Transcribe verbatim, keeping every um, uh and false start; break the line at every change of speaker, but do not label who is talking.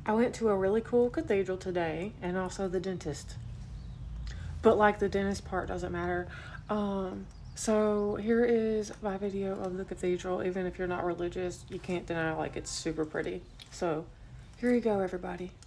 I went to a really cool cathedral today, and also the dentist. But like the dentist part doesn't matter. Um, so here is my video of the cathedral. Even if you're not religious, you can't deny like it's super pretty. So here you go, everybody.